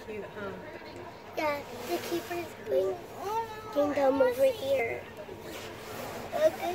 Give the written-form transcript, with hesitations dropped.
cute, huh? Yeah, the keeper's bringing them over here. Okay.